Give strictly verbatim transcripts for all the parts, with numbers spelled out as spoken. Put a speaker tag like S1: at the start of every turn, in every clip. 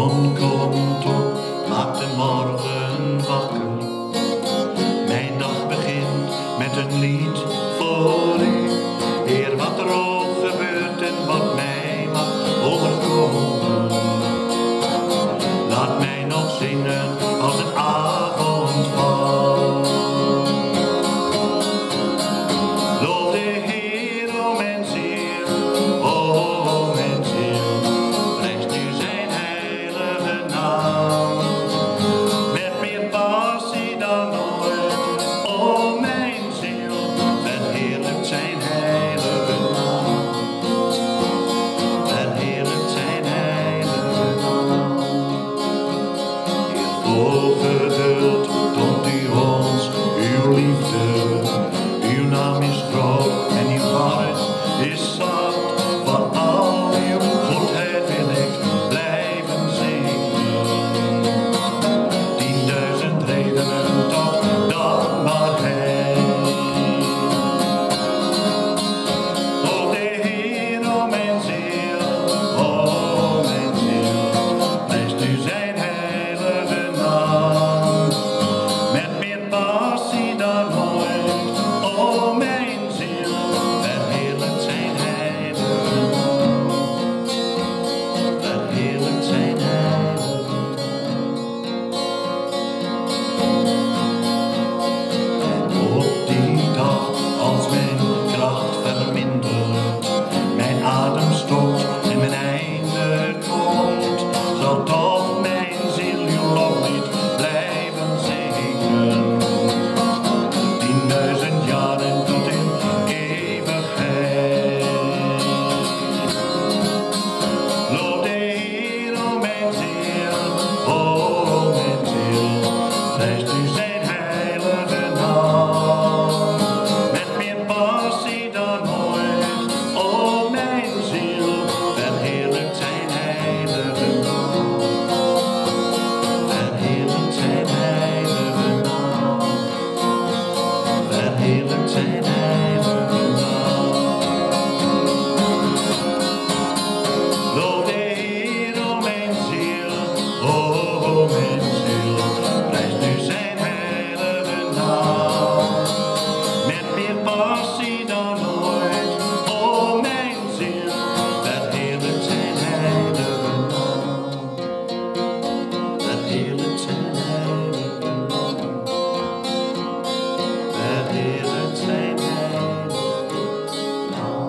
S1: zon komt op, maakt de morgen wakker. Mijn dag begint met een lied voor u. Heer, wat er ook gebeurt en wat mij mag overkomen. Laat mij nog zingen als het avond valt. Loof de Heer, o mijn ziel, o mijn ziel, prijst u zijn heilige naam. Met meer passie dan ooit, o mijn ziel, verheerlijkt zijn heilige naam. Verheerlijkt zijn heilige naam. Heer, vol geduld toont u ons uw liefde. Uw naam is groot en uw hart is zacht. Van al uw goedheid wil ik blijven zingen. Tienduizend redenen tot dankbaarheid. O de Heer, o mijn ziel, o mijn ziel, prijst u zijn heilige naam. Met meer passie dan ooit, o mijn ziel, verheerlijkt zijn heilige naam. Verheerlijkt zijn heilige naam. En op die dag, als mijn kracht vermindert, mijn adem stopt en mijn einde komt, zal toch mijn ziel uw loflied blijven zingen. Tienduizend jaren tot in eeuwigheid. Loof de Heer, o mijn ziel, o mijn ziel, prijst u zijn heilige naam. Met meer passie dan ooit, o mijn ziel, verheerlijkt zijn heilige naam. Verheerlijkt zijn heilige naam. Verheerlijkt zijn heilige naam. Loof de Heer, o mijn ziel, o mijn ziel, prijst u zijn heilige naam. Met meer passie dan ooit, o mijn ziel, verheerlijkt zijn heilige naam. Verheerlijkt zijn heilige naam. Verheerlijkt zijn heilige naam.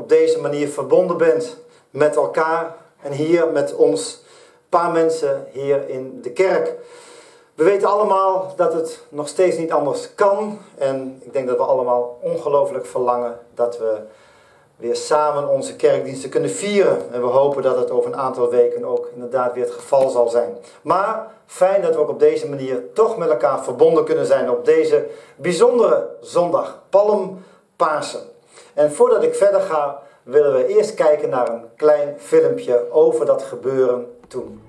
S2: deze manier verbonden bent met elkaar en hier met ons paar mensen hier in de kerk. We weten allemaal dat het nog steeds niet anders kan en ik denk dat we allemaal ongelooflijk verlangen dat we weer samen onze kerkdiensten kunnen vieren. En we hopen dat het over een aantal weken ook inderdaad weer het geval zal zijn. Maar fijn dat we ook op deze manier toch met elkaar verbonden kunnen zijn op deze bijzondere zondag, Palm Pasen. En voordat ik verder ga, willen we eerst kijken naar een klein filmpje over dat gebeuren toen.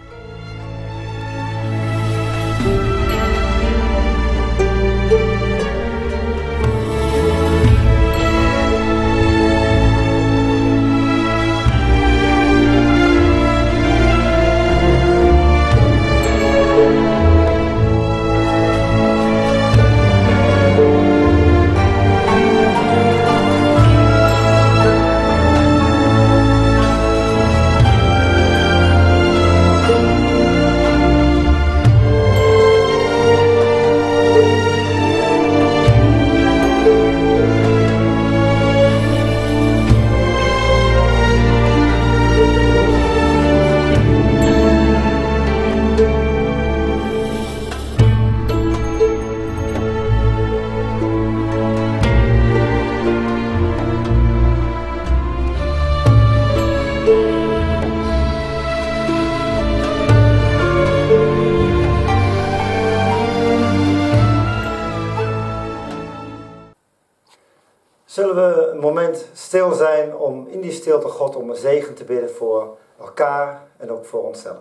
S2: Zullen we een moment stil zijn om in die stilte God om een zegen te bidden voor elkaar en ook voor onszelf.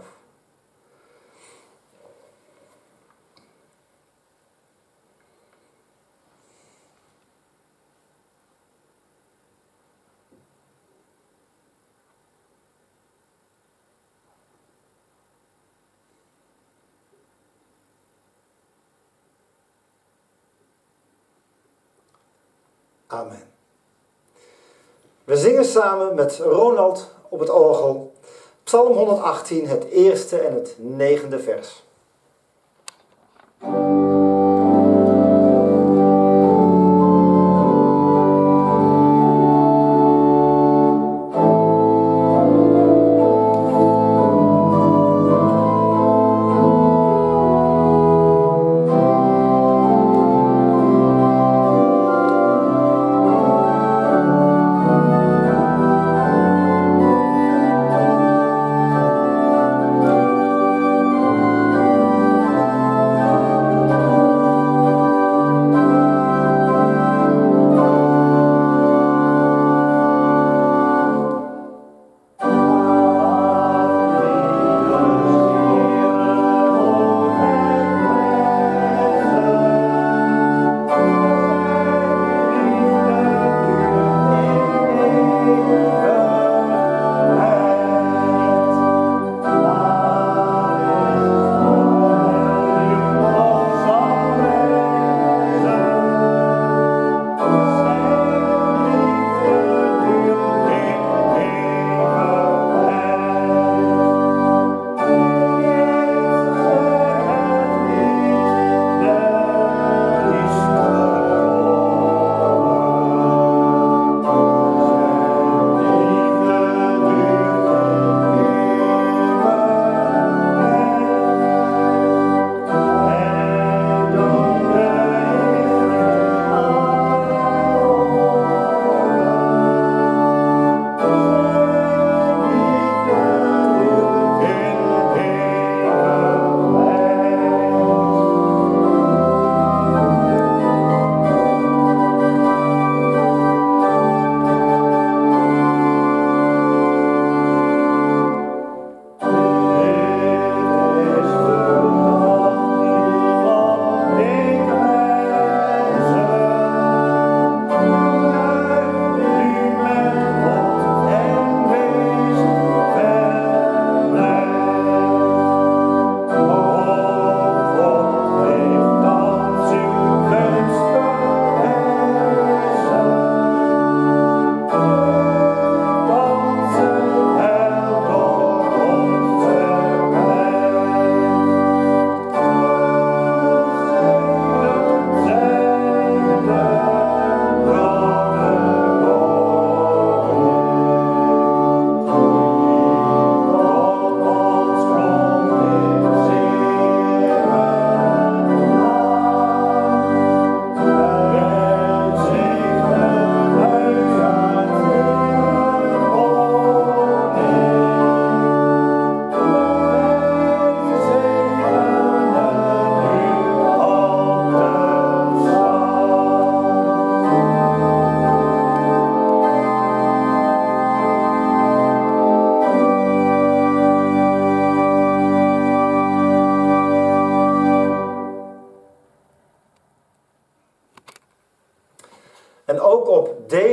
S2: Amen. We zingen samen met Ronald op het orgel Psalm honderdachttien, het eerste en het negende vers.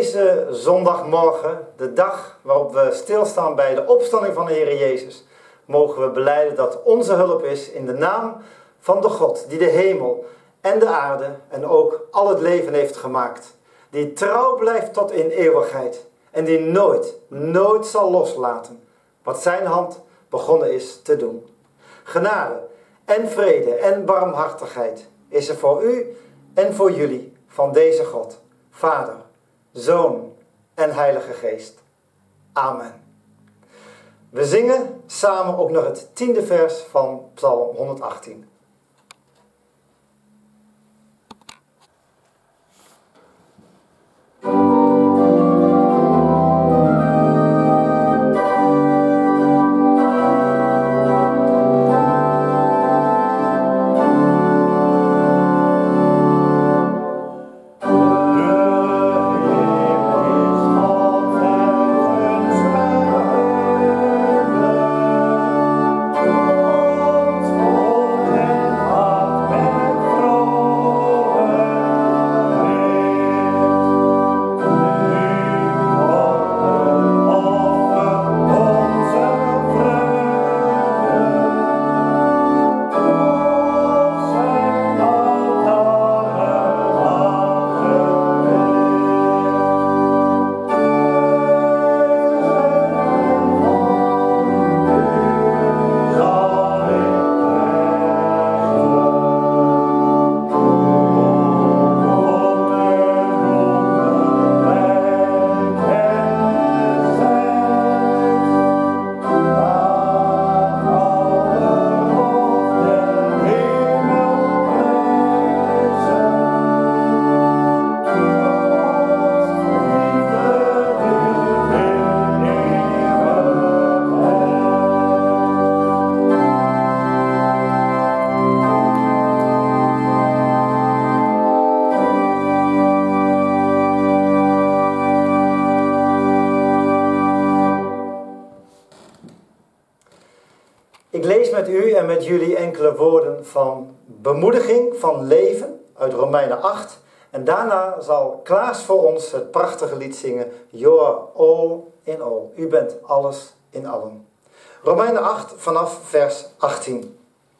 S2: deze zondagmorgen, de dag waarop we stilstaan bij de opstanding van de Heer Jezus, mogen we belijden dat onze hulp is in de naam van de God die de hemel en de aarde en ook al het leven heeft gemaakt. Die trouw blijft tot in eeuwigheid en die nooit, nooit zal loslaten wat zijn hand begonnen is te doen. Genade en vrede en barmhartigheid is er voor u en voor jullie van deze God, Vader, Zoon en Heilige Geest. Amen. We zingen samen ook nog het tiende vers van Psalm honderdachttien. Ik lees met u en met jullie enkele woorden van bemoediging, van leven uit Romeinen acht. En daarna zal Klaas voor ons het prachtige lied zingen, You are all in all. U bent alles in allen. Romeinen acht vanaf vers achttien.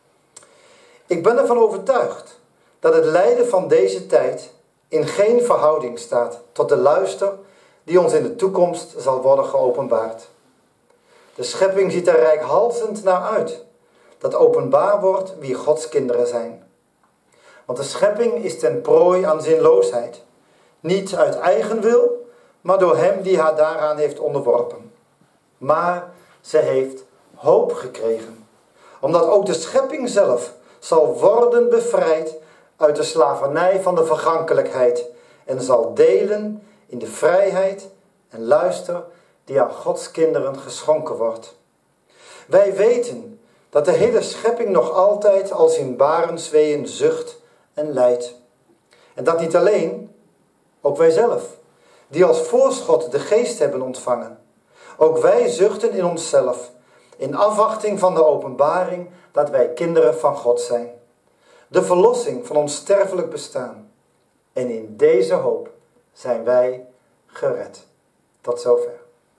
S2: Ik ben ervan overtuigd dat het lijden van deze tijd in geen verhouding staat tot de luister die ons in de toekomst zal worden geopenbaard. De schepping ziet er reikhalzend naar uit, dat openbaar wordt wie Gods kinderen zijn. Want de schepping is ten prooi aan zinloosheid, niet uit eigen wil, maar door hem die haar daaraan heeft onderworpen. Maar ze heeft hoop gekregen, omdat ook de schepping zelf zal worden bevrijd uit de slavernij van de vergankelijkheid en zal delen in de vrijheid en luister die aan Gods kinderen geschonken wordt. Wij weten dat de hele schepping nog altijd als in barensweeën zucht en lijdt. En dat niet alleen, ook wij zelf, die als voorschot de geest hebben ontvangen. Ook wij zuchten in onszelf, in afwachting van de openbaring dat wij kinderen van God zijn. De verlossing van ons sterfelijk bestaan. En in deze hoop zijn wij gered. Tot zover.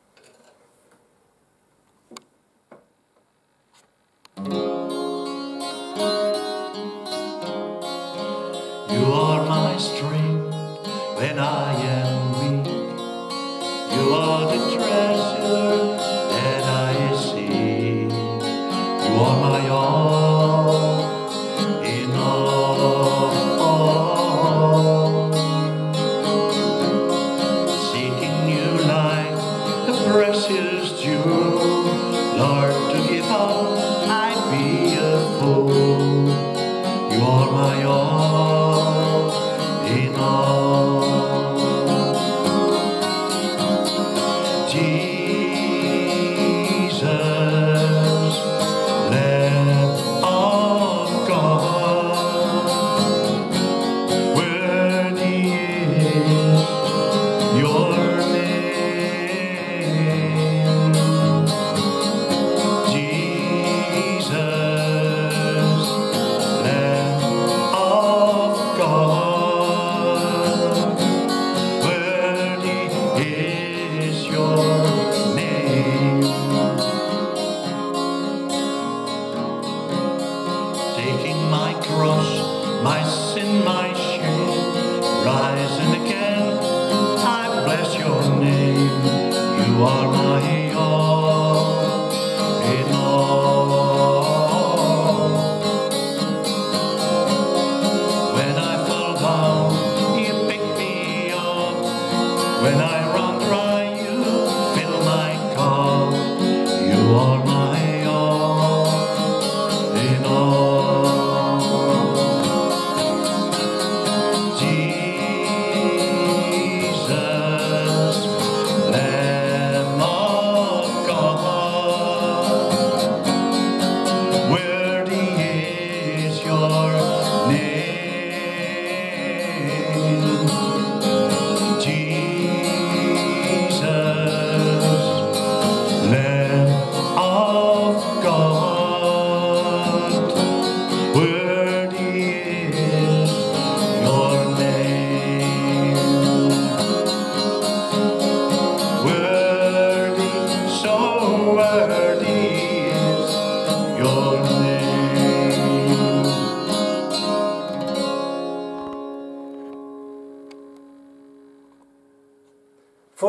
S1: You are my strength when I am weak. You are the treasure that I seek. You are my all in all. Seeking you like the precious jewel, Lord, to give up, I'd be a fool. You are my all in all. Jesus, let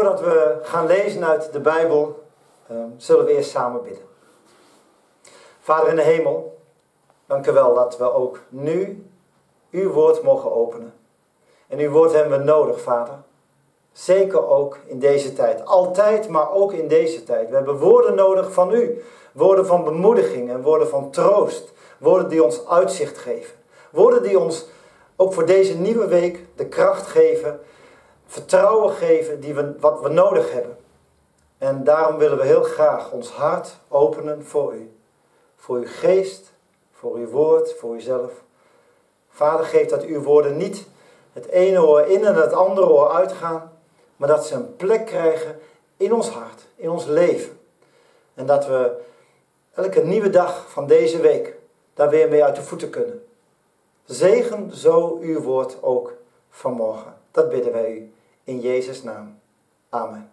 S2: voordat we gaan lezen uit de Bijbel, uh, zullen we eerst samen bidden. Vader in de hemel, dank u wel dat we ook nu uw woord mogen openen. En uw woord hebben we nodig, Vader. Zeker ook in deze tijd. Altijd, maar ook in deze tijd. We hebben woorden nodig van u. Woorden van bemoediging en woorden van troost. Woorden die ons uitzicht geven. Woorden die ons ook voor deze nieuwe week de kracht geven. Vertrouwen geven die we, wat we nodig hebben. En daarom willen we heel graag ons hart openen voor u. Voor uw geest, voor uw woord, voor uzelf. Vader, geef dat uw woorden niet het ene oor in en het andere oor uitgaan. Maar dat ze een plek krijgen in ons hart, in ons leven. En dat we elke nieuwe dag van deze week daar weer mee uit de voeten kunnen. Zegen zo uw woord ook vanmorgen. Dat bidden wij u in Jezus' naam. Amen.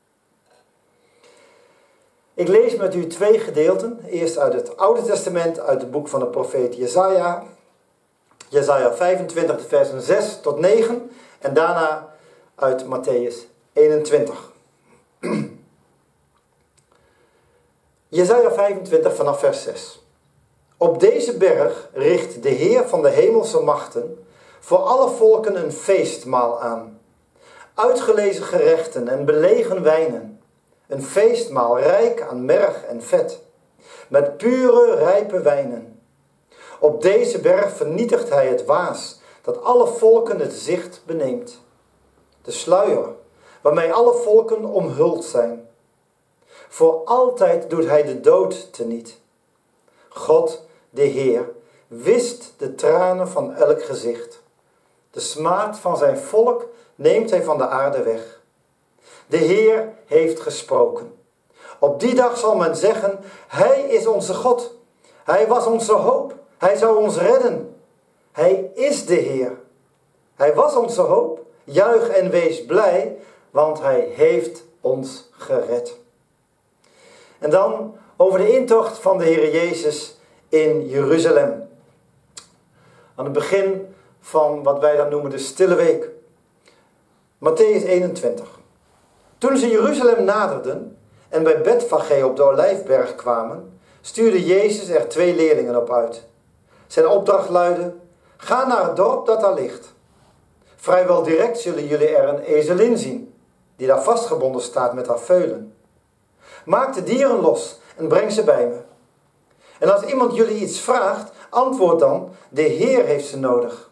S2: Ik lees met u twee gedeelten. Eerst uit het Oude Testament, uit het boek van de profeet Jesaja. Jesaja vijfentwintig, versen zes tot negen. En daarna uit Matthäus eenentwintig. Jesaja vijfentwintig vanaf vers zes. Op deze berg richt de Heer van de hemelse machten voor alle volken een feestmaal aan. Uitgelezen gerechten en belegen wijnen. Een feestmaal rijk aan merg en vet. Met pure, rijpe wijnen. Op deze berg vernietigt hij het waas dat alle volken het zicht beneemt. De sluier waarmee alle volken omhuld zijn. Voor altijd doet hij de dood teniet. God, de Heer, wist de tranen van elk gezicht. De smaad van zijn volk neemt hij van de aarde weg. De Heer heeft gesproken. Op die dag zal men zeggen, hij is onze God. Hij was onze hoop. Hij zou ons redden. Hij is de Heer. Hij was onze hoop. Juich en wees blij, want hij heeft ons gered. En dan over de intocht van de Heer Jezus in Jeruzalem. Aan het begin van wat wij dan noemen de Stille Week. Matthäus eenentwintig. Toen ze Jeruzalem naderden en bij Betfage op de Olijfberg kwamen, stuurde Jezus er twee leerlingen op uit. Zijn opdracht luidde, ga naar het dorp dat daar ligt. Vrijwel direct zullen jullie er een ezelin zien, die daar vastgebonden staat met haar veulen. Maak de dieren los en breng ze bij me. En als iemand jullie iets vraagt, antwoord dan, de Heer heeft ze nodig.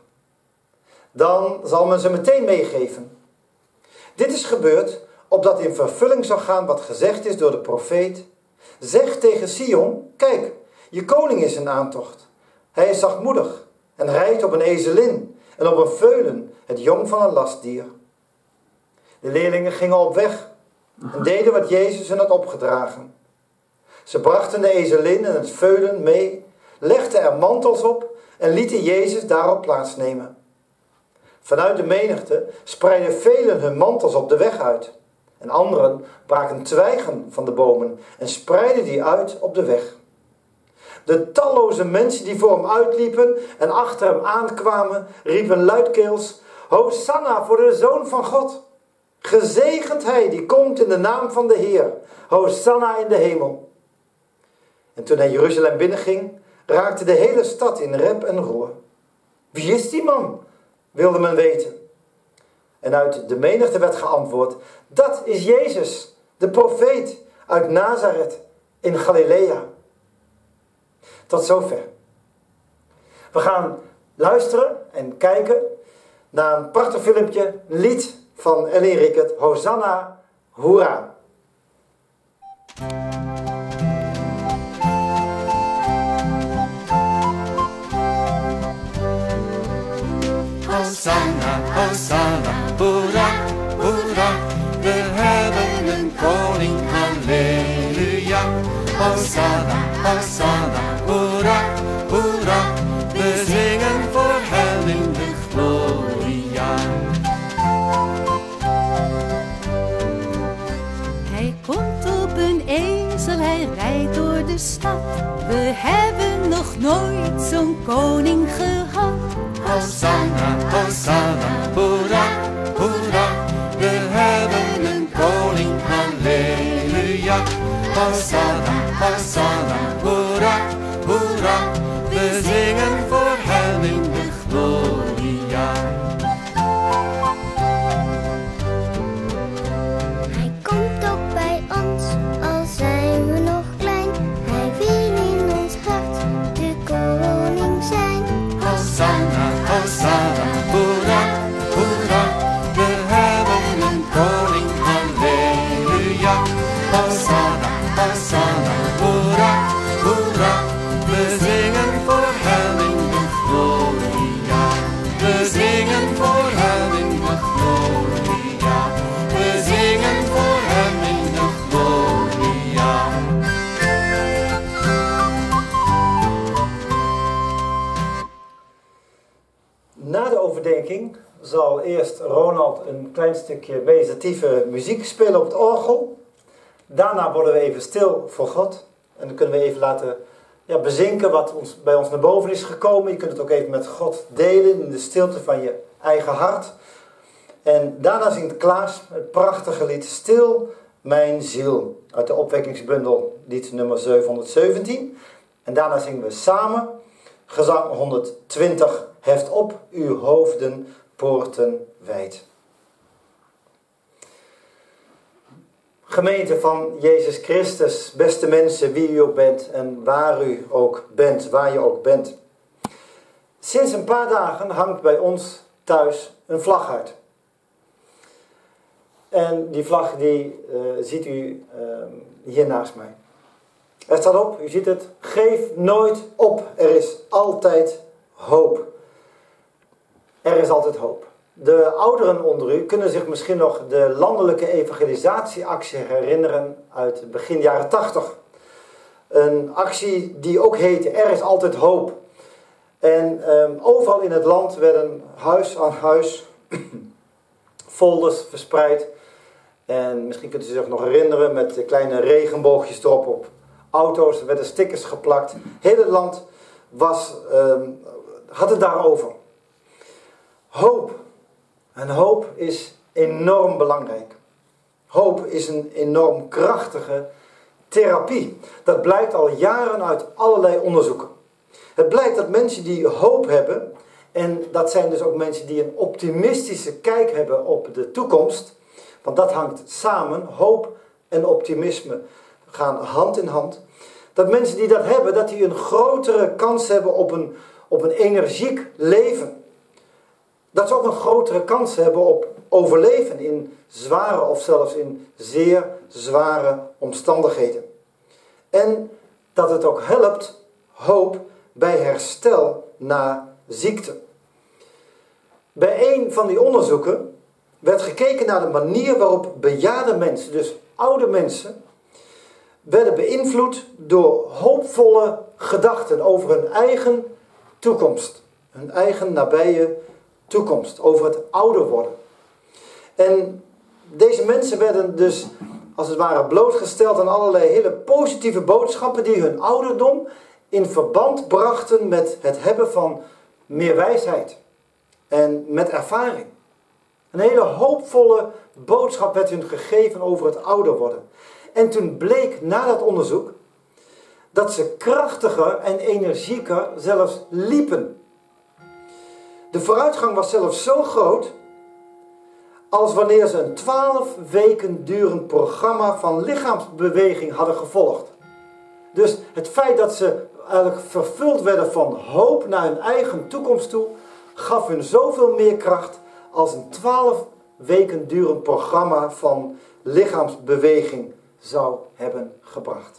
S2: Dan zal men ze meteen meegeven. Dit is gebeurd, opdat in vervulling zou gaan wat gezegd is door de profeet. Zeg tegen Sion, kijk, je koning is in aantocht. Hij is zachtmoedig en rijdt op een ezelin en op een veulen, het jong van een lastdier. De leerlingen gingen op weg en deden wat Jezus hen had opgedragen. Ze brachten de ezelin en het veulen mee, legden er mantels op en lieten Jezus daarop plaatsnemen. Vanuit de menigte spreidden velen hun mantels op de weg uit. En anderen braken twijgen van de bomen en spreidden die uit op de weg. De talloze mensen die voor hem uitliepen en achter hem aankwamen, riepen luidkeels, Hosanna voor de Zoon van God. Gezegend hij die komt in de naam van de Heer. Hosanna in de hemel. En toen hij Jeruzalem binnenging, raakte de hele stad in rep en roer. Wie is die man? Wilde men weten. En uit de menigte werd geantwoord, dat is Jezus, de profeet uit Nazareth in Galilea. Tot zover. We gaan luisteren en kijken naar een prachtig filmpje, een lied van Ellie Rickert, Hosanna, Hoera.
S3: Hosanna, Hosanna, hoera, hoera, we hebben een koning, halleluja. Hosanna, Hosanna, hoera, hoera, we zingen voor hem in de gloria.
S4: Hij komt op een ezel, hij rijdt door de stad. We hebben nog nooit zo'n koning gehad.
S3: Hosanna, Hosanna, hoera, hoera, we hebben een koning. hoera. We zingen voor hem in de gloria.
S5: Hij komt ook bij ons, al zijn we nog klein. Hij wil in ons hart de koning zijn.
S3: Hosanna, Hosanna, hoera, hoera. We hebben een koning, halleluja. Hosanna, Hosanna, hoera, hoera. We zingen voor hem in de gloria. We zingen voor hem in de gloria. We zingen voor hem in de gloria.
S2: Na de overdenking zal eerst Ronald een klein stukje meditatieve muziek spelen op het orgel. Daarna worden we even stil voor God. En dan kunnen we even laten ja, bezinken wat ons, bij ons naar boven is gekomen. Je kunt het ook even met God delen in de stilte van je eigen hart. En daarna zingt Klaas het prachtige lied Stil mijn ziel uit de opwekkingsbundel, lied nummer zevenhonderdzeventien. En daarna zingen we samen gezang honderdtwintig. Heft op uw hoofden, poorten wijd. Gemeente van Jezus Christus, beste mensen, wie u ook bent en waar u ook bent, waar je ook bent. Sinds een paar dagen hangt bij ons thuis een vlag uit. En die vlag die uh, ziet u uh, hier naast mij. Er staat op, u ziet het, geef nooit op, er is altijd hoop. Er is altijd hoop. De ouderen onder u kunnen zich misschien nog de landelijke evangelisatieactie herinneren uit begin jaren tachtig. Een actie die ook heette Er is altijd hoop. En um, overal in het land werden huis aan huis folders verspreid. En misschien kunt u zich nog herinneren met kleine regenboogjes erop op auto's. Er werden stickers geplakt. Heel het land was, um, had het daarover. Hoop. En hoop is enorm belangrijk. Hoop is een enorm krachtige therapie. Dat blijkt al jaren uit allerlei onderzoeken. Het blijkt dat mensen die hoop hebben, en dat zijn dus ook mensen die een optimistische kijk hebben op de toekomst, want dat hangt samen, hoop en optimisme gaan hand in hand. Dat mensen die dat hebben, dat die een grotere kans hebben op een, op een energiek leven. Dat ze ook een grotere kans hebben op overleven in zware of zelfs in zeer zware omstandigheden. En dat het ook helpt, hoop, bij herstel na ziekte. Bij een van die onderzoeken werd gekeken naar de manier waarop bejaarde mensen, dus oude mensen, werden beïnvloed door hoopvolle gedachten over hun eigen toekomst. Hun eigen nabije toekomst, over het ouder worden. En deze mensen werden dus als het ware blootgesteld aan allerlei hele positieve boodschappen die hun ouderdom in verband brachten met het hebben van meer wijsheid en met ervaring. Een hele hoopvolle boodschap werd hun gegeven over het ouder worden. En toen bleek na dat onderzoek dat ze krachtiger en energieker zelfs liepen. De vooruitgang was zelfs zo groot als wanneer ze een twaalf weken durend programma van lichaamsbeweging hadden gevolgd. Dus het feit dat ze eigenlijk vervuld werden van hoop naar hun eigen toekomst toe, gaf hun zoveel meer kracht als een twaalf weken durend programma van lichaamsbeweging zou hebben gebracht.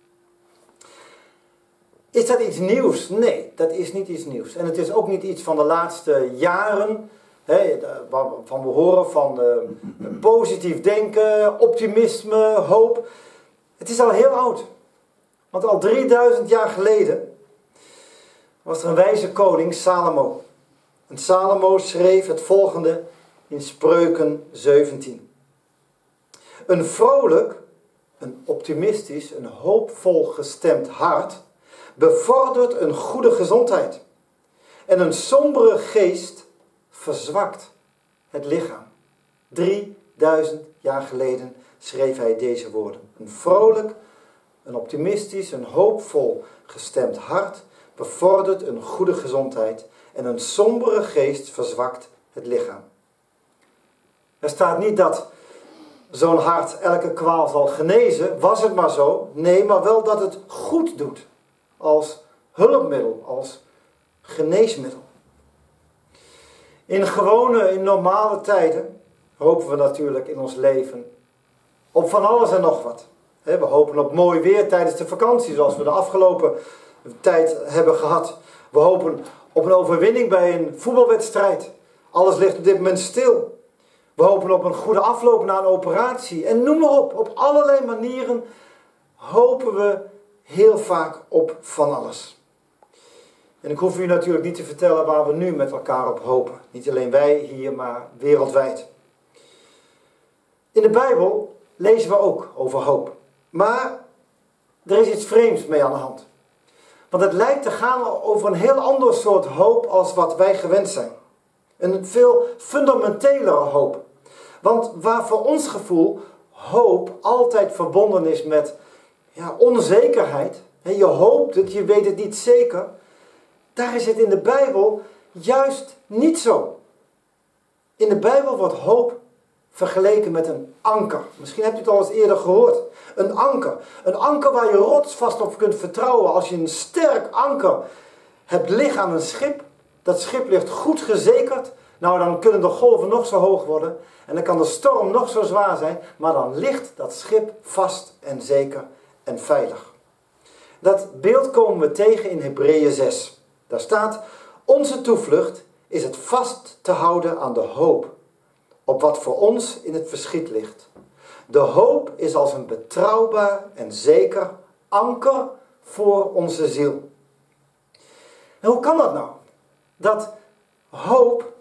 S2: Is dat iets nieuws? Nee, dat is niet iets nieuws. En het is ook niet iets van de laatste jaren, hè, waarvan we horen van uh, positief denken, optimisme, hoop. Het is al heel oud. Want al drieduizend jaar geleden was er een wijze koning, Salomo. En Salomo schreef het volgende in Spreuken zeventien. Een vrolijk, een optimistisch, een hoopvol gestemd hart bevordert een goede gezondheid. En een sombere geest verzwakt het lichaam. drieduizend jaar geleden schreef hij deze woorden. Een vrolijk, Een optimistisch, een hoopvol gestemd hart bevordert een goede gezondheid en een sombere geest verzwakt het lichaam. Er staat niet dat zo'n hart elke kwaal zal genezen, was het maar zo. Nee, maar wel dat het goed doet. Als hulpmiddel, als geneesmiddel. In gewone, in normale tijden hopen we natuurlijk in ons leven op van alles en nog wat. We hopen op mooi weer tijdens de vakantie, zoals we de afgelopen tijd hebben gehad. We hopen op een overwinning bij een voetbalwedstrijd. Alles ligt op dit moment stil. We hopen op een goede afloop na een operatie. En noem maar op, op allerlei manieren hopen we heel vaak op van alles. En ik hoef u natuurlijk niet te vertellen waar we nu met elkaar op hopen. Niet alleen wij hier, maar wereldwijd. In de Bijbel lezen we ook over hoop. Maar er is iets vreemds mee aan de hand. Want het lijkt te gaan over een heel ander soort hoop als wat wij gewend zijn. Een veel fundamentelere hoop. Want waar voor ons gevoel hoop altijd verbonden is met ja, onzekerheid. Je hoopt het, je weet het niet zeker. Daar is het in de Bijbel juist niet zo. In de Bijbel wordt hoop vergeleken met een anker. Misschien hebt u het al eens eerder gehoord. Een anker. Een anker waar je rotsvast op kunt vertrouwen. Als je een sterk anker hebt liggen aan een schip. Dat schip ligt goed gezekerd. Nou, dan kunnen de golven nog zo hoog worden. En dan kan de storm nog zo zwaar zijn. Maar dan ligt dat schip vast en zeker en veilig. Dat beeld komen we tegen in Hebreeën zes. Daar staat: onze toevlucht is het vast te houden aan de hoop. Op wat voor ons in het verschiet ligt. De hoop is als een betrouwbaar en zeker anker voor onze ziel. En hoe kan dat nou? Dat hoop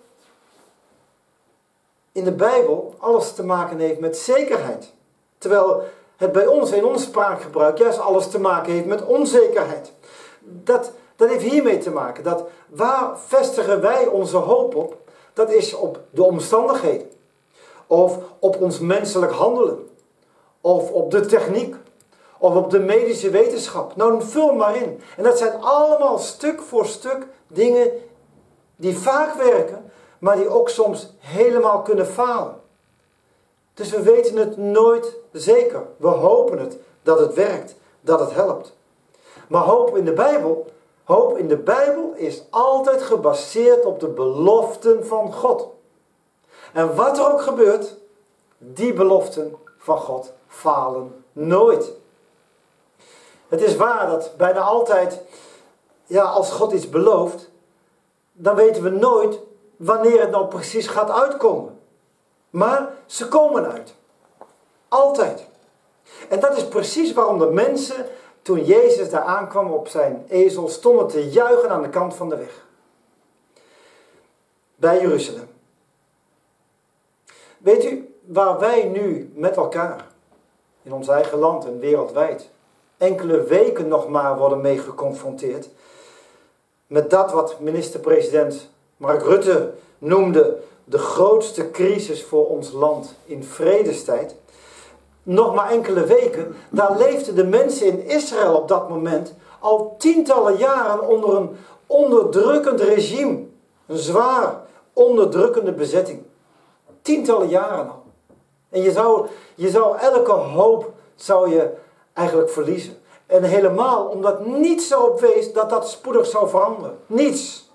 S2: in de Bijbel alles te maken heeft met zekerheid. Terwijl het bij ons in ons spraakgebruik juist alles te maken heeft met onzekerheid. Dat, dat heeft hiermee te maken. Dat waar vestigen wij onze hoop op? Dat is op de omstandigheden. Of op ons menselijk handelen. Of op de techniek. Of op de medische wetenschap. Nou, vul maar in. En dat zijn allemaal stuk voor stuk dingen die vaak werken, maar die ook soms helemaal kunnen falen. Dus we weten het nooit zeker. We hopen het, dat het werkt, dat het helpt. Maar hoop in de Bijbel, hoop in de Bijbel is altijd gebaseerd op de beloften van God. En wat er ook gebeurt, die beloften van God falen nooit. Het is waar dat bijna altijd, ja, als God iets belooft, dan weten we nooit wanneer het nou precies gaat uitkomen. Maar ze komen uit. Altijd. En dat is precies waarom de mensen, toen Jezus daar aankwam op zijn ezel, stonden te juichen aan de kant van de weg. Bij Jeruzalem. Weet u waar wij nu met elkaar, in ons eigen land en wereldwijd, enkele weken nog maar worden mee geconfronteerd met dat wat minister-president Mark Rutte noemde de grootste crisis voor ons land in vredestijd. Nog maar enkele weken, daar leefden de mensen in Israël op dat moment al tientallen jaren onder een onderdrukkend regime. Een zwaar onderdrukkende bezetting. Tientallen jaren al. En je zou, je zou elke hoop zou je eigenlijk verliezen. En helemaal omdat niets erop wees dat dat spoedig zou veranderen. Niets.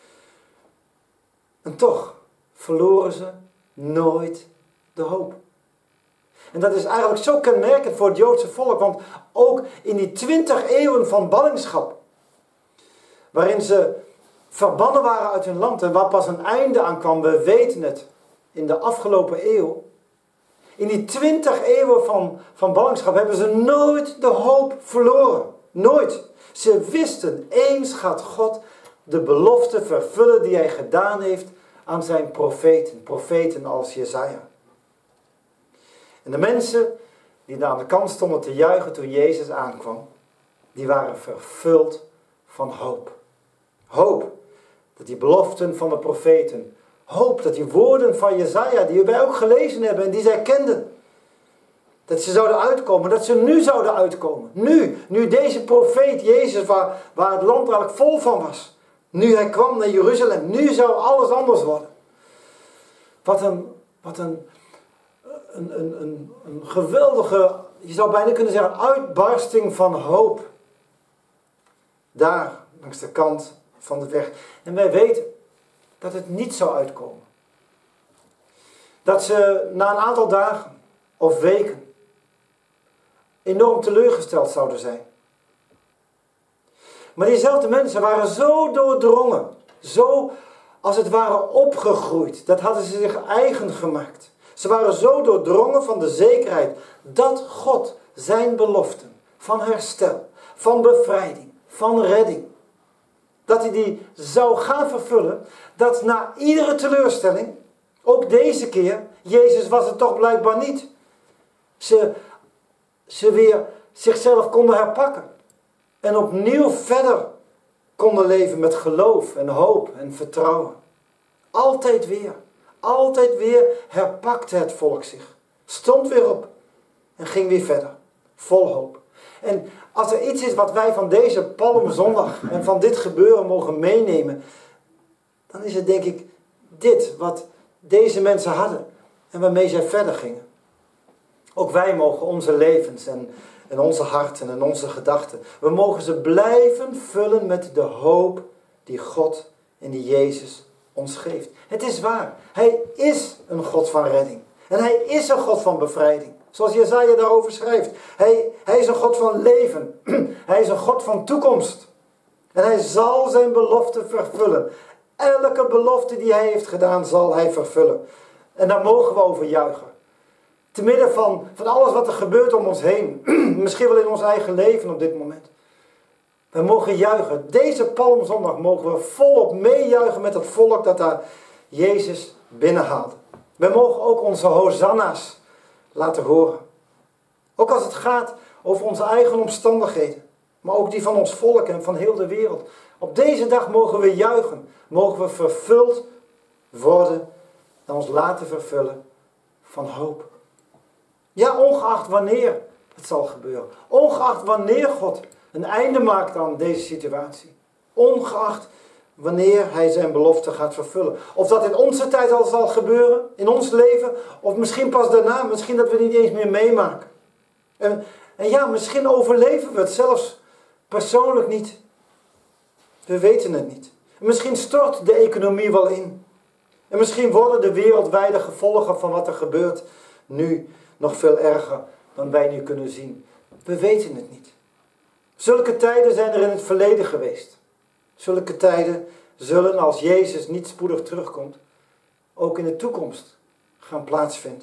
S2: En toch verloren ze nooit de hoop. En dat is eigenlijk zo kenmerkend voor het Joodse volk. Want ook in die twintig eeuwen van ballingschap, waarin ze verbannen waren uit hun land en waar pas een einde aan kwam, we weten het, in de afgelopen eeuw. In die twintig eeuwen van, van ballingschap hebben ze nooit de hoop verloren. Nooit. Ze wisten, eens gaat God de belofte vervullen die hij gedaan heeft aan zijn profeten. Profeten als Jesaja. En de mensen die daar aan de kant stonden te juichen toen Jezus aankwam, die waren vervuld van hoop. Hoop dat die beloften van de profeten, hoop dat die woorden van Jesaja, die wij ook gelezen hebben en die zij kenden, Dat ze zouden uitkomen, dat ze nu zouden uitkomen. Nu, nu deze profeet Jezus, waar, waar het land eigenlijk vol van was. Nu hij kwam naar Jeruzalem, nu zou alles anders worden. Wat een, wat een, een, een, een, een geweldige, je zou bijna kunnen zeggen, uitbarsting van hoop. Daar, langs de kant van de weg. En wij weten dat het niet zou uitkomen. Dat ze na een aantal dagen of weken enorm teleurgesteld zouden zijn. Maar diezelfde mensen waren zo doordrongen, zo als het ware opgegroeid. Dat hadden ze zich eigen gemaakt. Ze waren zo doordrongen van de zekerheid dat God zijn beloften van herstel, van bevrijding, van redding, dat hij die zou gaan vervullen, dat na iedere teleurstelling, ook deze keer, Jezus was het toch blijkbaar niet, ze, ze weer zichzelf konden herpakken en opnieuw verder konden leven met geloof en hoop en vertrouwen. Altijd weer, altijd weer herpakte het volk zich, stond weer op en ging weer verder, vol hoop. En als er iets is wat wij van deze Palmzondag en van dit gebeuren mogen meenemen, dan is het denk ik dit wat deze mensen hadden en waarmee zij verder gingen. Ook wij mogen onze levens en, en onze harten en onze gedachten, we mogen ze blijven vullen met de hoop die God en die Jezus ons geeft. Het is waar, hij is een God van redding en hij is een God van bevrijding. Zoals Jesaja daarover schrijft. Hij, hij is een God van leven. Hij is een God van toekomst. En hij zal zijn belofte vervullen. Elke belofte die hij heeft gedaan, zal hij vervullen. En daar mogen we over juichen. Te midden van, van alles wat er gebeurt om ons heen. Misschien wel in ons eigen leven op dit moment. We mogen juichen. Deze Palmzondag mogen we volop meejuichen met het volk dat daar Jezus binnenhaalde. We mogen ook onze hosanna's laten horen. Ook als het gaat over onze eigen omstandigheden. Maar ook die van ons volk en van heel de wereld. Op deze dag mogen we juichen. Mogen we vervuld worden en ons laten vervullen van hoop. Ja, ongeacht wanneer het zal gebeuren. Ongeacht wanneer God een einde maakt aan deze situatie. Ongeacht wanneer hij zijn belofte gaat vervullen. Of dat in onze tijd al zal gebeuren, in ons leven, of misschien pas daarna, misschien dat we het niet eens meer meemaken. En, en ja, misschien overleven we het zelfs persoonlijk niet. We weten het niet. En misschien stort de economie wel in. En misschien worden de wereldwijde gevolgen van wat er gebeurt nu nog veel erger dan wij nu kunnen zien. We weten het niet. Zulke tijden zijn er in het verleden geweest. Zulke tijden zullen, als Jezus niet spoedig terugkomt, ook in de toekomst gaan plaatsvinden.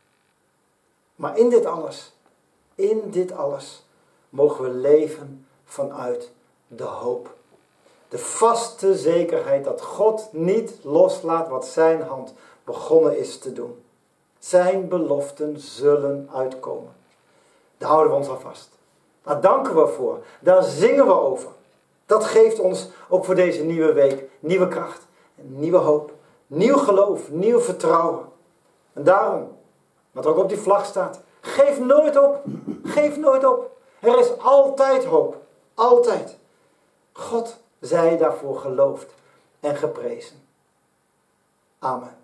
S2: Maar in dit alles, in dit alles, mogen we leven vanuit de hoop. De vaste zekerheid dat God niet loslaat wat zijn hand begonnen is te doen. Zijn beloften zullen uitkomen. Daar houden we ons aan vast. Daar danken we voor. Daar zingen we over. Dat geeft ons ook voor deze nieuwe week nieuwe kracht, nieuwe hoop, nieuw geloof, nieuw vertrouwen. En daarom, wat ook op die vlag staat, geef nooit op. Geef nooit op. Er is altijd hoop. Altijd. God zij daarvoor geloofd en geprezen. Amen.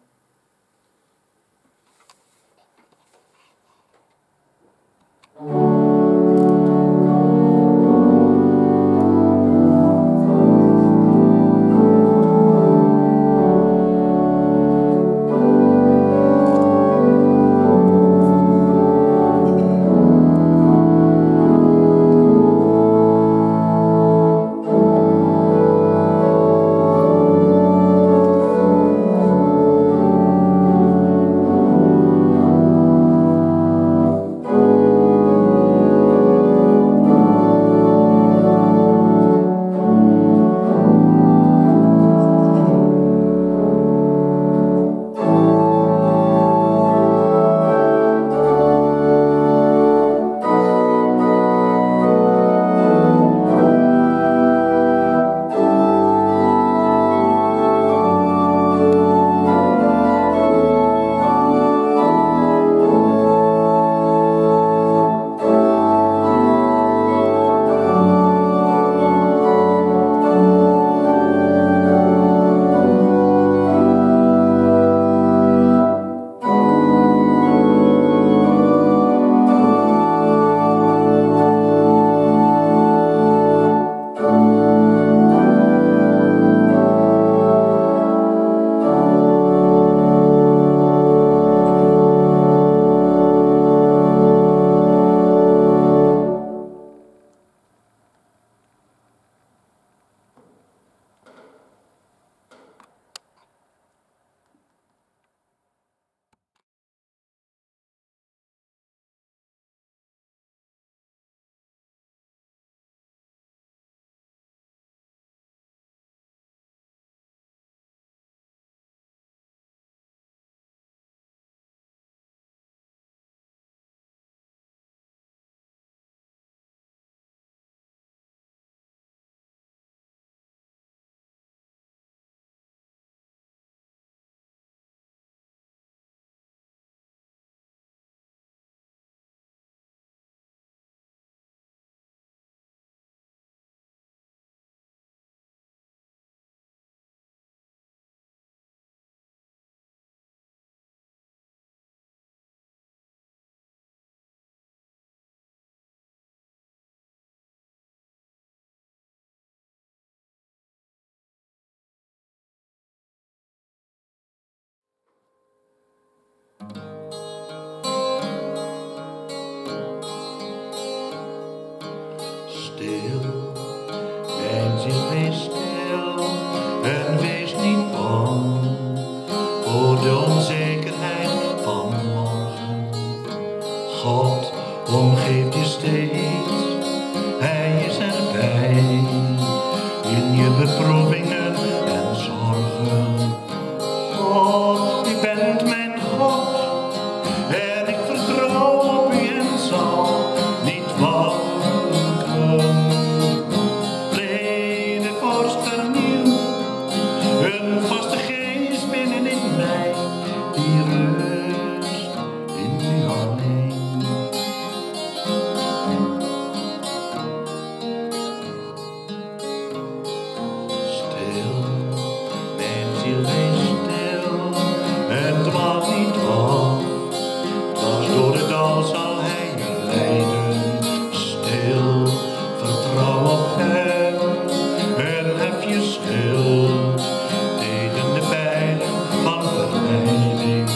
S1: ziel wees stil en dwaal niet af. Dwars door de dal zal hij je leiden, stil, vertrouw op hem en hef je schild tegen de pijlen van verleiding.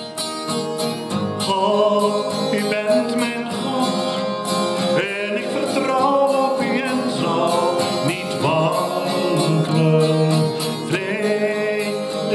S1: God, u bent mijn God en ik vertrouw op u en zal niet wankelen. Vrede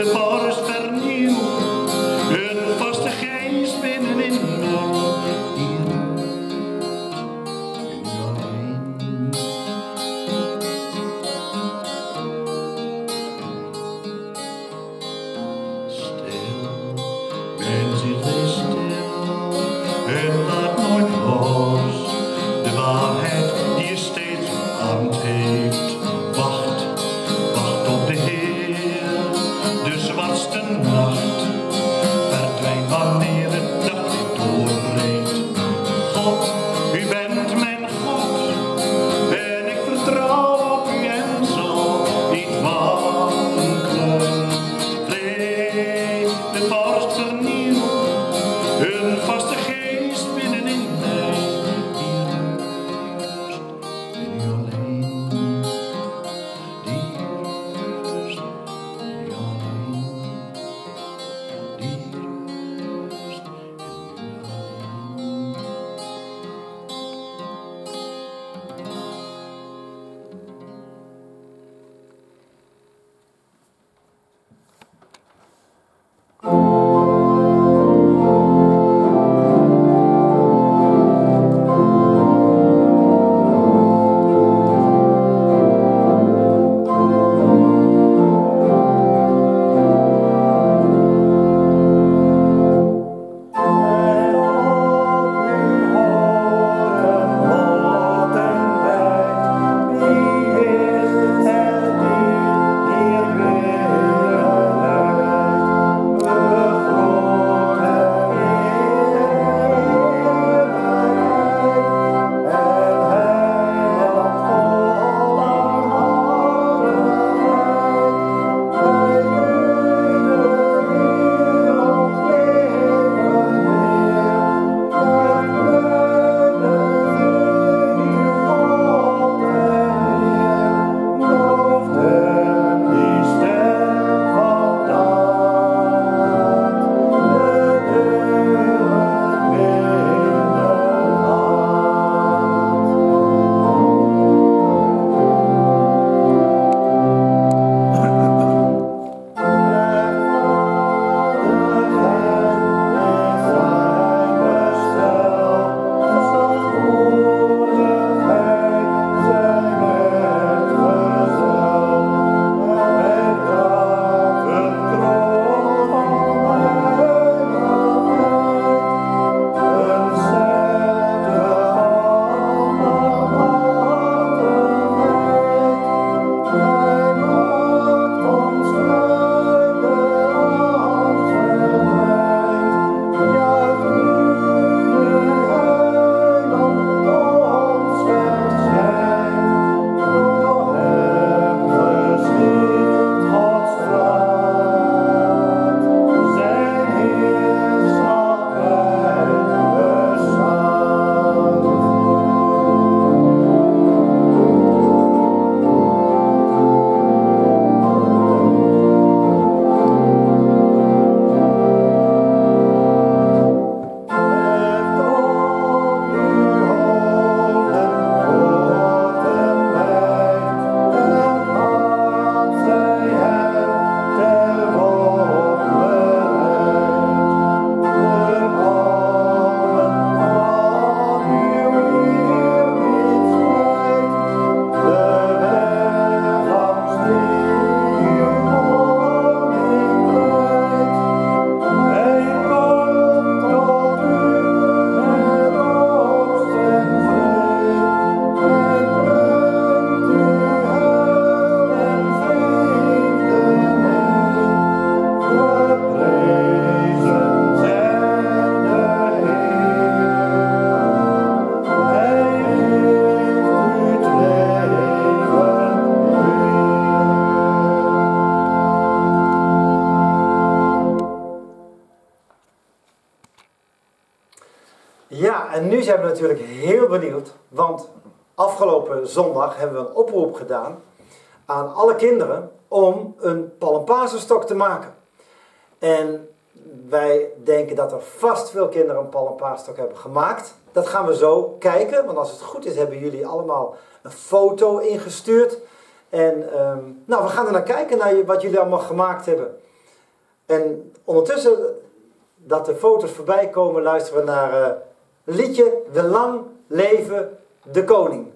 S2: En nu zijn we natuurlijk heel benieuwd, want afgelopen zondag hebben we een oproep gedaan aan alle kinderen om een palmpazenstok te maken. En wij denken dat er vast veel kinderen een palmpazenstok hebben gemaakt. Dat gaan we zo kijken, want als het goed is hebben jullie allemaal een foto ingestuurd. En um, nou, we gaan er naar kijken, naar wat jullie allemaal gemaakt hebben. En ondertussen dat de foto's voorbij komen, luisteren we naar uh, een liedje, We lang leven de koning.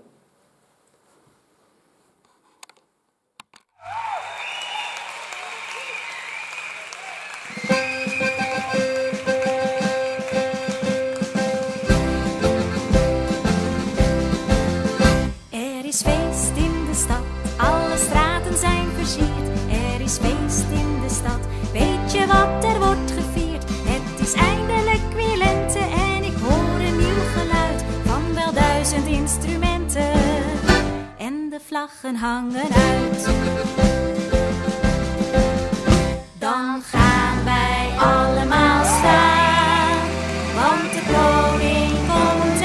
S6: Er is feest in de stad, alle straten zijn versierd. Er is feest in de stad, weet je wat er wordt gevierd? Het is eindelijk weer lente en ik hoor een nieuw geluid van wel duizend instrumenten. En de vlaggen hangen uit. Dan gaan wij allemaal staan, want de koning komt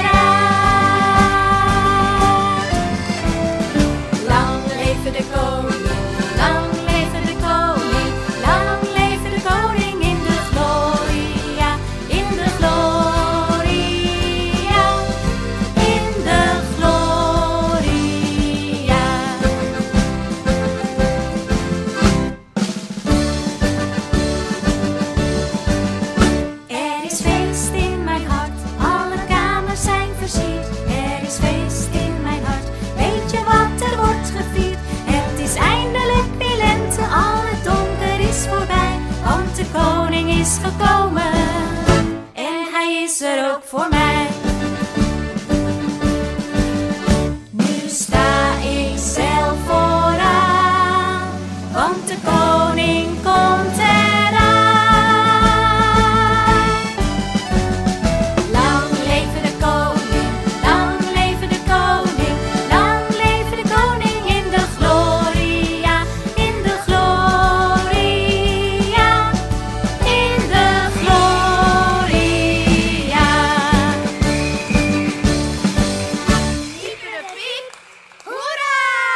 S6: eraan. Lang leven de koning, lang leven de koning, lang leven de koning in de gloria, in de gloria, in de gloria. Er is feest in mijn hart, alle kamers zijn versierd. Er is feest in mijn hart, weet je wat er wordt gevierd? Het is eindelijk weer lente, al het donker is voorbij, want de koning is gekomen en hij is er ook voor mij. Nu sta ik zelf vooraan, want de koning komt eraan. Lang leven de koning, lang leven de koning, lang leven de koning in de gloria, in de gloria, in de gloria. Piepere piep, hoera!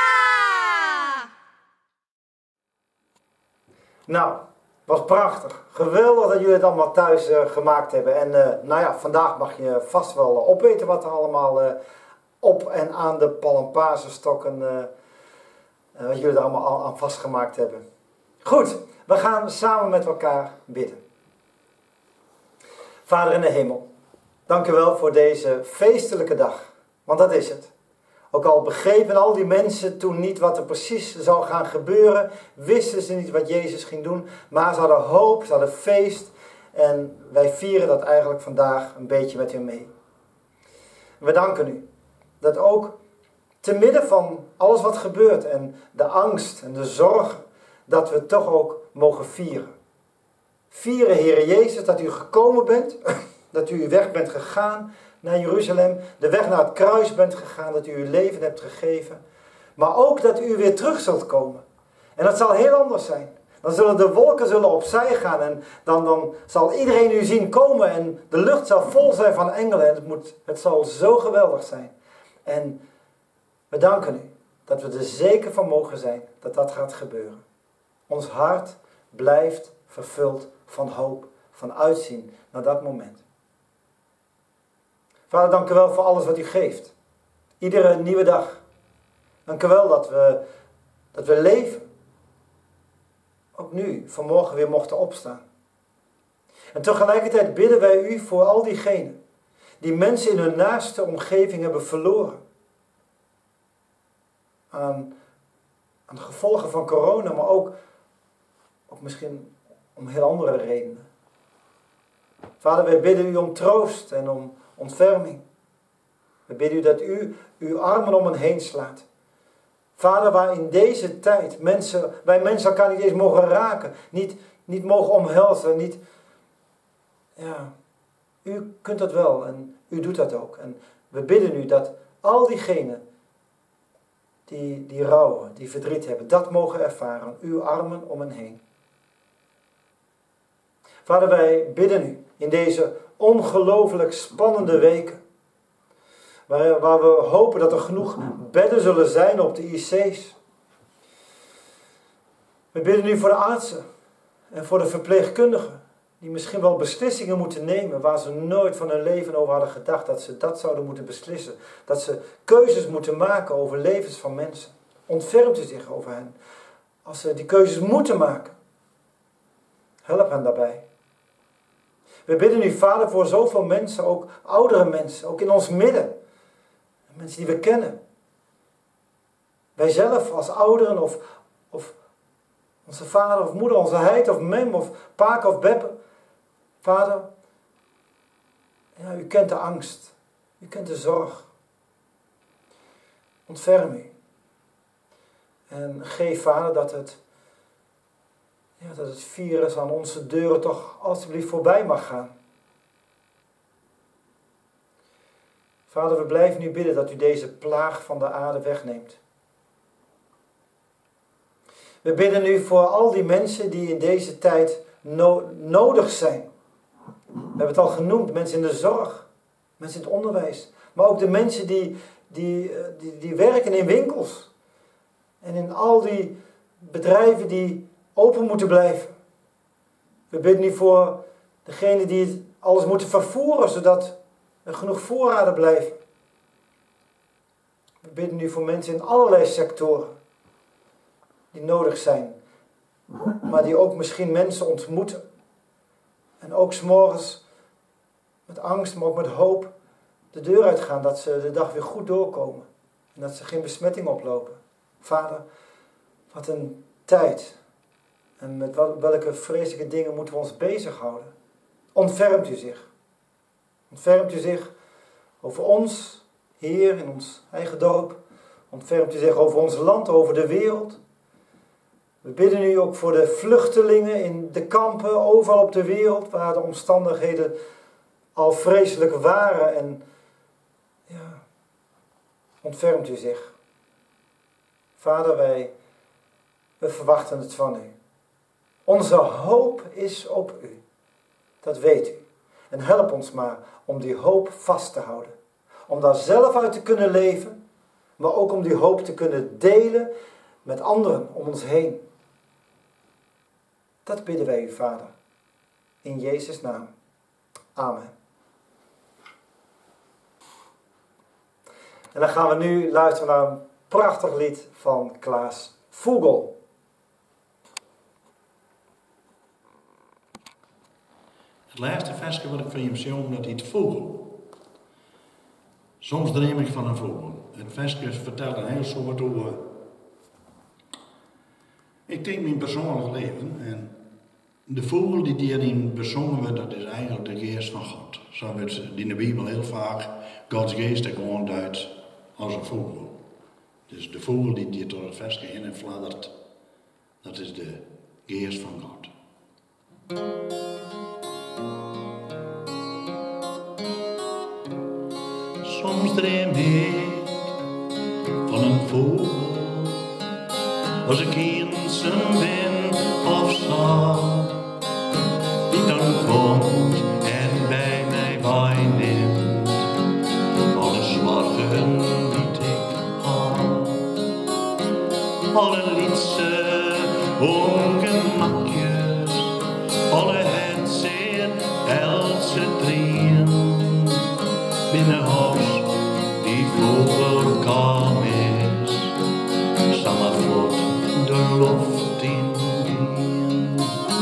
S2: Nou, was prachtig. Geweldig dat jullie het allemaal thuis uh, gemaakt hebben. En uh, nou ja, vandaag mag je vast wel uh, opweten wat er allemaal uh, op en aan de palmpazerstokken, uh, uh, wat jullie er allemaal al aan vastgemaakt hebben. Goed, we gaan samen met elkaar bidden. Vader in de hemel, dank u wel voor deze feestelijke dag. Want dat is het. Ook al begrepen al die mensen toen niet wat er precies zou gaan gebeuren, wisten ze niet wat Jezus ging doen, maar ze hadden hoop, ze hadden feest en wij vieren dat eigenlijk vandaag een beetje met u mee. We danken u dat ook te midden van alles wat gebeurt en de angst en de zorg, dat we toch ook mogen vieren. Vieren, Heere Jezus, dat u gekomen bent, dat u uw weg bent gegaan naar Jeruzalem, de weg naar het kruis bent gegaan, dat u uw leven hebt gegeven. Maar ook dat u weer terug zult komen. En dat zal heel anders zijn. Dan zullen de wolken zullen opzij gaan en dan, dan zal iedereen u zien komen en de lucht zal vol zijn van engelen. En het, moet, het zal zo geweldig zijn. En we danken u dat we er zeker van mogen zijn dat dat gaat gebeuren. Ons hart blijft vervuld van hoop, van uitzien naar dat moment. Vader, dank u wel voor alles wat u geeft. Iedere nieuwe dag. Dank u wel dat we, dat we leven. Ook nu, vanmorgen weer mochten opstaan. En tegelijkertijd bidden wij u voor al diegenen die mensen in hun naaste omgeving hebben verloren. Aan, aan de gevolgen van corona, maar ook, ook misschien om heel andere redenen. Vader, wij bidden u om troost en om ontferming. We bidden u dat u uw armen om hen heen slaat. Vader, waar in deze tijd mensen, wij mensen elkaar niet eens mogen raken, niet, niet mogen omhelzen, niet, ja, u kunt dat wel en u doet dat ook. En we bidden u dat al diegenen die, die rouwen, die verdriet hebben, dat mogen ervaren, uw armen om hen heen. Vader, wij bidden u in deze ongelooflijk spannende weken. Waar, waar we hopen dat er genoeg bedden zullen zijn op de I C's. We bidden nu voor de artsen en voor de verpleegkundigen. Die misschien wel beslissingen moeten nemen waar ze nooit van hun leven over hadden gedacht. Dat ze dat zouden moeten beslissen. Dat ze keuzes moeten maken over levens van mensen. Ontfermt u zich over hen. Als ze die keuzes moeten maken. Help hen daarbij. We bidden u, Vader, voor zoveel mensen. Ook oudere mensen. Ook in ons midden. Mensen die we kennen. Wij zelf als ouderen of, of onze vader of moeder, onze heid of mem of paak of beppe. Vader, ja, u kent de angst. U kent de zorg. Ontferm u. En geef, Vader, dat het, ja, dat het virus aan onze deuren toch alsjeblieft voorbij mag gaan. Vader, we blijven nu bidden dat u deze plaag van de aarde wegneemt. We bidden nu voor al die mensen die in deze tijd no- nodig zijn. We hebben het al genoemd, mensen in de zorg, mensen in het onderwijs. Maar ook de mensen die, die, die, die werken in winkels. En in al die bedrijven die open moeten blijven. We bidden nu voor degenen die alles moeten vervoeren, zodat er genoeg voorraden blijven. We bidden nu voor mensen in allerlei sectoren die nodig zijn. Maar die ook misschien mensen ontmoeten. En ook 's morgens met angst, maar ook met hoop de deur uitgaan. Dat ze de dag weer goed doorkomen. En dat ze geen besmetting oplopen. Vader, wat een tijd. En met welke vreselijke dingen moeten we ons bezighouden. Ontfermt u zich. Ontfermt u zich over ons, hier in ons eigen dorp. Ontfermt u zich over ons land, over de wereld. We bidden u ook voor de vluchtelingen in de kampen, overal op de wereld, waar de omstandigheden al vreselijk waren. En ja, ontfermt u zich. Vader, wij we verwachten het van u. Onze hoop is op u. Dat weet u. En help ons maar om die hoop vast te houden. Om daar zelf uit te kunnen leven, maar ook om die hoop te kunnen delen met anderen om ons heen. Dat bidden wij u, Vader. In Jezus' naam. Amen. En dan gaan we nu luisteren naar een prachtig lied van Klaas Vogel.
S1: Het laatste versje wat ik van je zong, dat heet Vogel. Soms droom ik van een vogel. Het versje vertelt een heel soort over. Ik denk mijn persoonlijk leven en de vogel die hierin bezongen wordt, dat is eigenlijk de geest van God. Zo wordt in de Bijbel heel vaak Gods geest gewoon duidt als een vogel. Dus de vogel die, die door het versje heen en fladdert, dat is de geest van God. Soms droom ik van een vogel, als ik eens een ben of zo, die dan komt en bij mij wijnt, alle zorgen die ik had, alle liedse ongemakjes, alle hetze, else drieën, binnen huis die vogel kwam is, samen vlot de lucht in wien.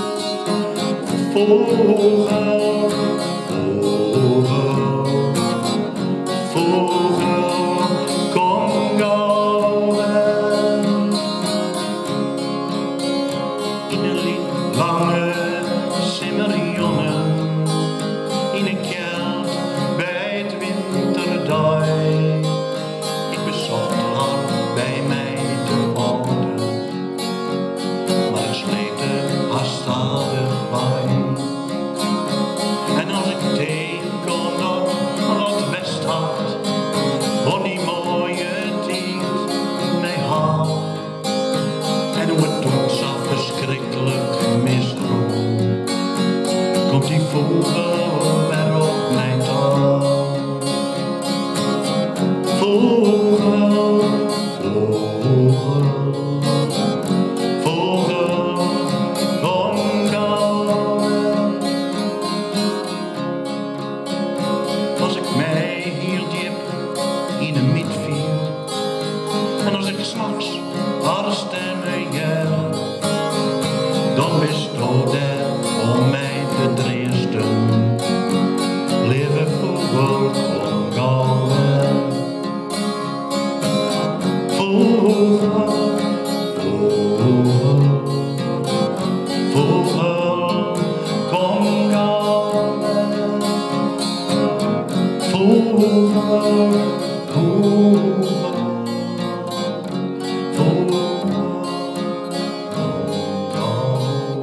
S1: Vogel, vogel, vogel, kom gauw weg. In een lied lange simmerjonnen, in een keld bij het winterdij. Ik bezocht haar bij mij te wonen, maar ik sleepte haar stadig bij. En als ik tegenkom dat wat west had, van die mooie tijd mij haal. En hoe het toen zo verschrikkelijk misdroeg, komt die vogel weer op. en jij, dan bist du der om mij te troosten. Lieve vogel, kom gauw. Vogel, vogel, vogel, kom gauw. Vogel, vogel, vogel, kom gauw.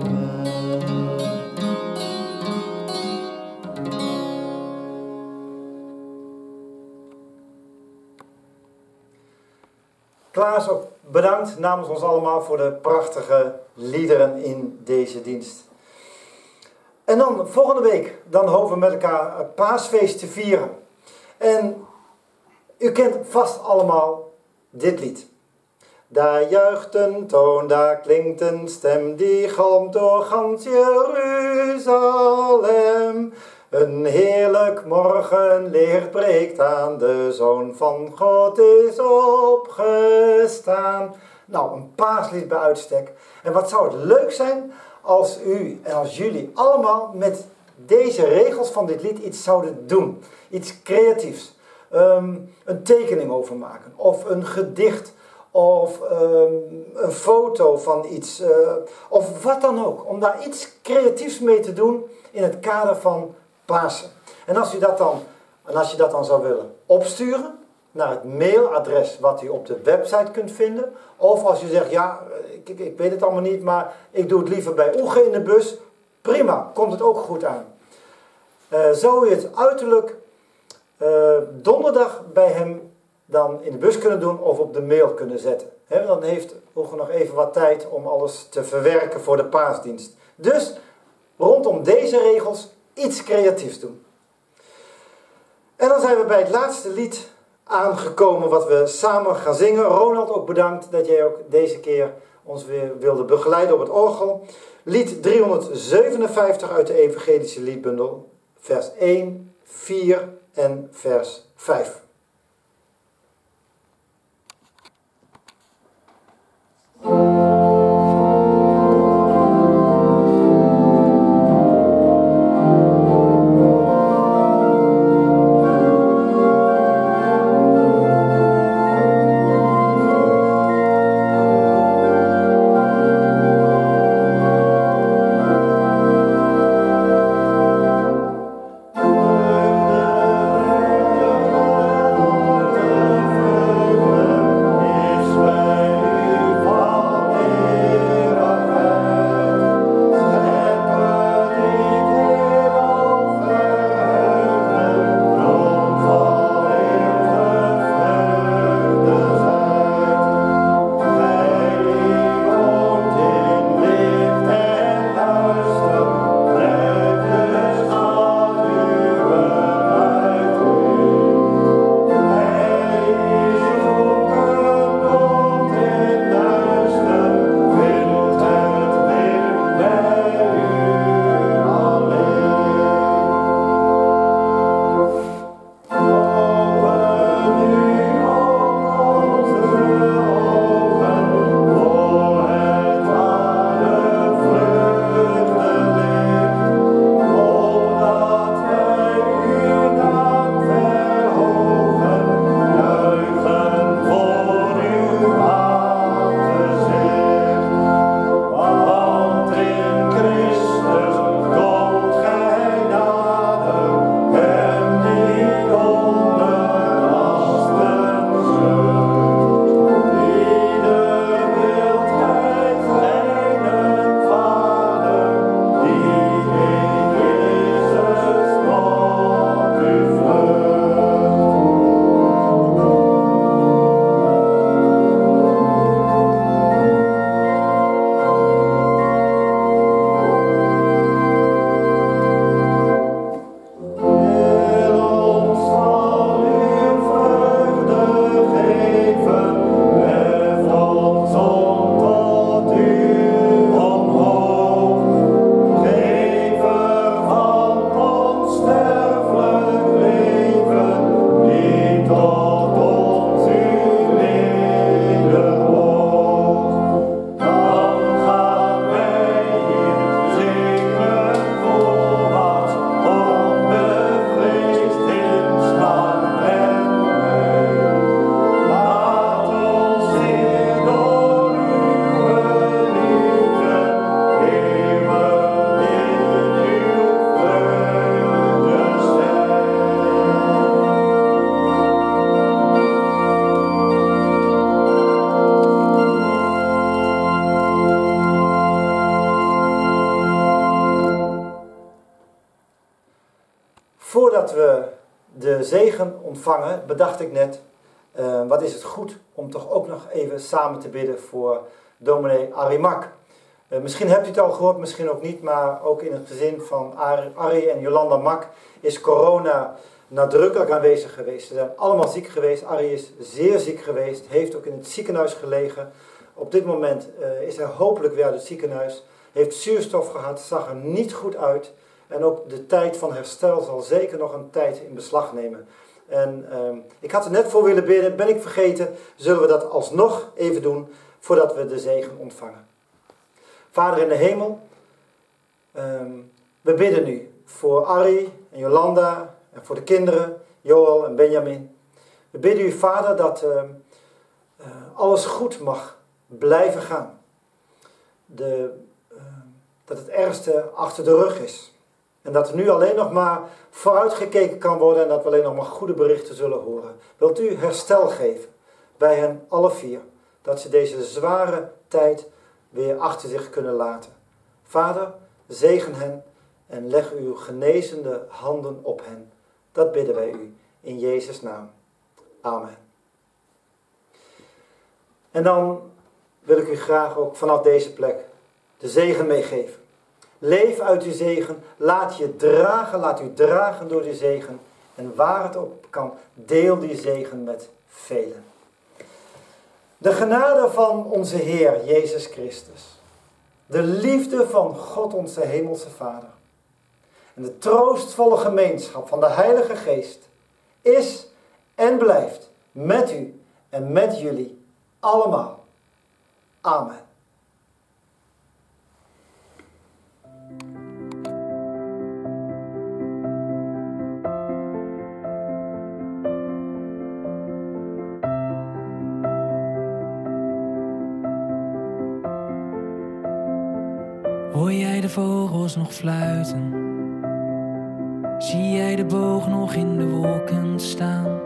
S2: Klaas, ook bedankt namens ons allemaal voor de prachtige liederen in deze dienst. En dan volgende week, dan hopen we met elkaar het paasfeest te vieren. En u kent vast allemaal dit lied. Daar juicht een toon, daar klinkt een stem, die galmt door gans Jeruzalem. Een heerlijk morgenlicht breekt aan, de Zoon van God is opgestaan. Nou, een paaslied bij uitstek. En wat zou het leuk zijn als u en als jullie allemaal met deze regels van dit lied iets zouden doen. Iets creatiefs. Um, een tekening over maken. Of een gedicht. Of um, een foto van iets. Uh, of wat dan ook. Om daar iets creatiefs mee te doen in het kader van Pasen. En als u dat dan, en als je dat dan zou willen opsturen naar het mailadres wat u op de website kunt vinden. Of als u zegt, ja, ik, ik, ik weet het allemaal niet, maar ik doe het liever bij Oege in de bus. Prima, komt het ook goed aan. Uh, zou u het uiterlijk uh, donderdag bij hem dan in de bus kunnen doen of op de mail kunnen zetten. He, dan heeft Oege nog even wat tijd om alles te verwerken voor de paasdienst. Dus rondom deze regels iets creatiefs doen. En dan zijn we bij het laatste lied aangekomen wat we samen gaan zingen. Ronald, ook bedankt dat jij ook deze keer ons weer wilde begeleiden op het orgel. Lied driehonderdzevenenvijftig uit de Evangelische Liedbundel, vers één, vier en vers vijf. zegen ontvangen, bedacht ik net, uh, wat is het goed om toch ook nog even samen te bidden voor dominee Arie Mak. Uh, misschien hebt u het al gehoord, misschien ook niet, maar ook in het gezin van Arie en Jolanda Mak is corona nadrukkelijk aanwezig geweest. Ze zijn allemaal ziek geweest. Arie is zeer ziek geweest, heeft ook in het ziekenhuis gelegen. Op dit moment uh, is hij hopelijk weer uit het ziekenhuis, heeft zuurstof gehad, zag er niet goed uit. En ook de tijd van herstel zal zeker nog een tijd in beslag nemen. En uh, ik had er net voor willen bidden, ben ik vergeten, zullen we dat alsnog even doen voordat we de zegen ontvangen. Vader in de hemel, um, we bidden nu voor Arie en Jolanda en voor de kinderen, Joel en Benjamin. We bidden u, Vader, dat uh, uh, alles goed mag blijven gaan. De, uh, dat het ergste achter de rug is. En dat er nu alleen nog maar vooruitgekeken kan worden en dat we alleen nog maar goede berichten zullen horen. Wilt u herstel geven bij hen alle vier. Dat ze deze zware tijd weer achter zich kunnen laten. Vader, zegen hen en leg uw genezende handen op hen. Dat bidden wij u in Jezus' naam. Amen. En dan wil ik u graag ook vanaf deze plek de zegen meegeven. Leef uit uw zegen, laat je dragen, laat u dragen door die zegen. En waar het op kan, deel die zegen met velen. De genade van onze Heer Jezus Christus, de liefde van God onze Hemelse Vader en de troostvolle gemeenschap van de Heilige Geest is en blijft met u en met jullie allemaal. Amen.
S7: Hoor jij de vogels nog fluiten? Zie jij de boog nog in de wolken staan?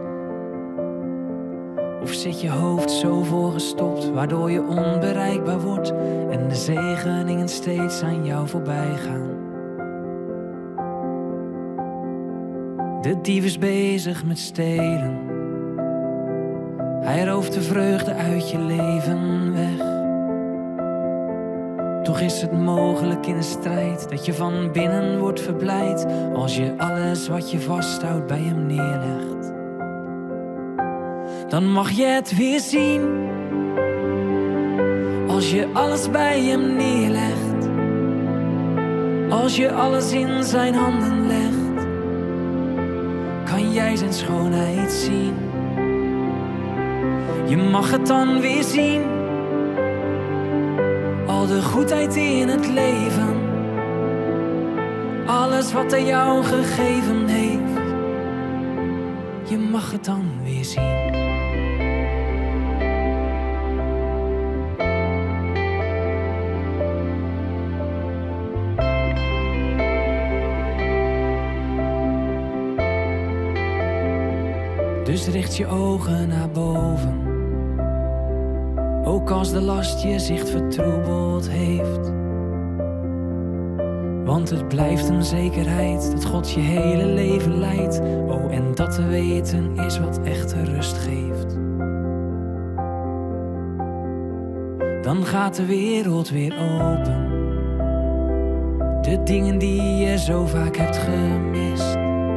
S7: Of zit je hoofd zo voorgestopt, waardoor je onbereikbaar wordt en de zegeningen steeds aan jou voorbij gaan? De dief is bezig met stelen. Hij rooft de vreugde uit je leven weg. Toch is het mogelijk in een strijd dat je van binnen wordt verblijd als je alles wat je vasthoudt bij hem neerlegt. Dan mag je het weer zien. Als je alles bij hem neerlegt. Als je alles in zijn handen legt, kan jij zijn schoonheid zien. Je mag het dan weer zien. Al de goedheid in het leven. Alles wat hij jou gegeven heeft. Je mag het dan weer zien. Dus richt je ogen naar boven. Ook als de last je zicht vertroebeld heeft. Want het blijft een zekerheid dat God je hele leven leidt. Oh, en dat te weten is wat echte rust geeft. Dan gaat de wereld weer open. De dingen die je zo vaak hebt gemist.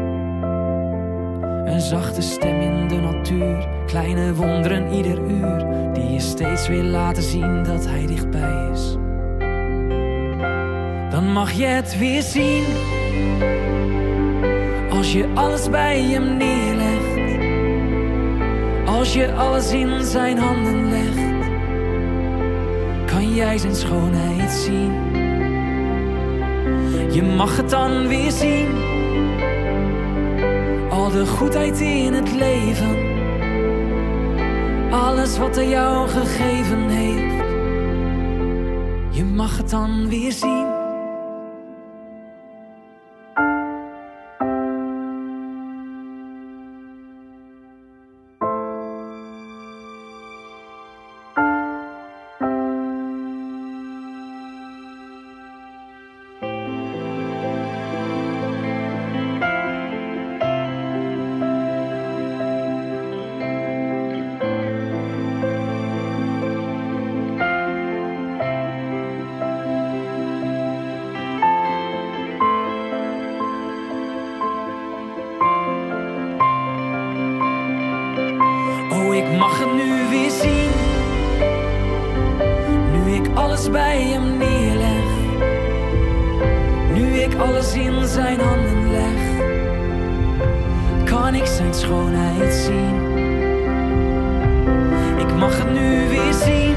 S7: Een zachte stem in de natuur, kleine wonderen ieder uur, die je steeds weer laten zien dat hij dichtbij is. Dan mag je het weer zien. Als je alles bij hem neerlegt. Als je alles in zijn handen legt, kan jij zijn schoonheid zien. Je mag het dan weer zien. Al de goedheid in het leven. Alles wat hij jou gegeven heeft. Je mag het dan weer zien. alles bij hem neerleg, nu ik alles in zijn handen leg, kan ik zijn schoonheid zien. Ik mag het nu weer zien,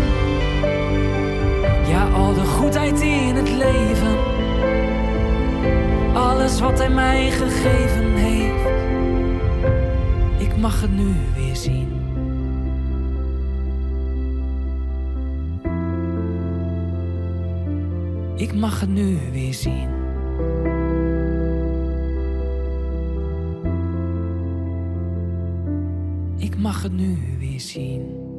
S7: ja, al de goedheid in het leven, alles wat hij mij gegeven heeft, ik mag het nu weer zien. Ik mag het nu weer zien. Ik mag het nu weer zien.